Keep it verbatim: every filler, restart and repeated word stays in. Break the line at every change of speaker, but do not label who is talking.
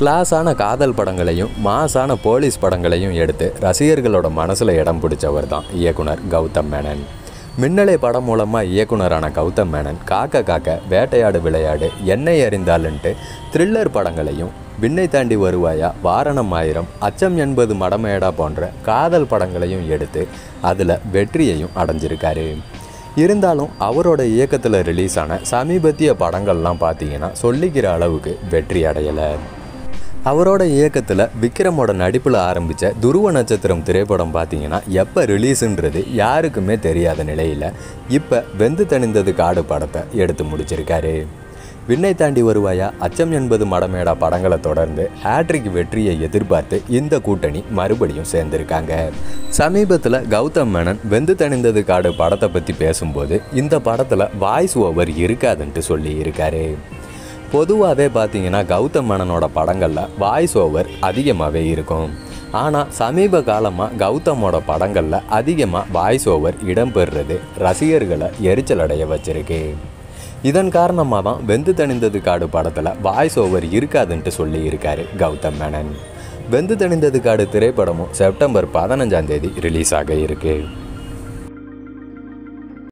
கிளாஸான காதல் படங்களையும் மாசான போலீஸ் படங்களையும் எடுத்து ரசிகர்களோட மனசில் இடம் பிடிச்சவர் தான் இயக்குனர் கௌதம் மேனன். மின்னலை படம் மூலமாக இயக்குனரான கௌதம் மேனன் காக்க காக்க, வேட்டையாடு விளையாடு, என்னை அறிந்தாலுன்ட்டு த்ரில்லர் படங்களையும், விண்ணை தாண்டி வருவாயா, வாரணம் ஆயிரம், அச்சம் என்பது மடமேடா போன்ற காதல் படங்களையும் எடுத்து அதில் வெற்றியையும் அடைஞ்சிருக்காரு. இருந்தாலும் அவரோட இயக்கத்தில் ரிலீஸ் ஆன சமீபத்திய படங்கள்லாம் பார்த்தீங்கன்னா சொல்லிக்கிற அளவுக்கு வெற்றி அடையலை. அவரோட இயக்கத்தில் விக்ரமோட நடிப்பில் ஆரம்பித்த துருவ நட்சத்திரம் திரைப்படம் பார்த்தீங்கன்னா எப்போ ரிலீஸுன்றது யாருக்குமே தெரியாத நிலையில் இப்போ வெந்து தணிந்தது காடு படத்தை எடுத்து முடிச்சிருக்காரு. விண்ணை தாண்டி வருவாயா, அச்சம் என்பது மடமேடா படங்களை தொடர்ந்து ஹேட்ரிக் வெற்றியை எதிர்பார்த்து இந்த கூட்டணி மறுபடியும் சேர்ந்திருக்காங்க. சமீபத்தில் கௌதம் மேனன் வெந்து தணிந்தது காடு படத்தை பற்றி பேசும்போது இந்த படத்தில் வாய்ஸ் ஓவர் இருக்காதுன்ட்டு சொல்லி இருக்காரு. பொதுவாகவே பார்த்தீங்கன்னா கௌதம் மேனனோட படங்களில் வாய்ஸ் ஓவர் அதிகமாகவே இருக்கும். ஆனால் சமீப காலமாக கௌதமோட படங்களில் அதிகமாக வாய்ஸ் ஓவர் இடம்பெறுறது ரசிகர்களை எரிச்சல் அடைய வச்சிருக்கு. இதன் காரணமாக தான் வெந்து தணிந்தது காடு படத்தில் வாய்ஸ் ஓவர் இருக்காதுன்ட்டு சொல்லி இருக்காரு கௌதம் மேனன். வெந்து தணிந்தது காடு திரைப்படமும் செப்டம்பர் பதினஞ்சாம் தேதி ரிலீஸ் ஆக இருக்குது.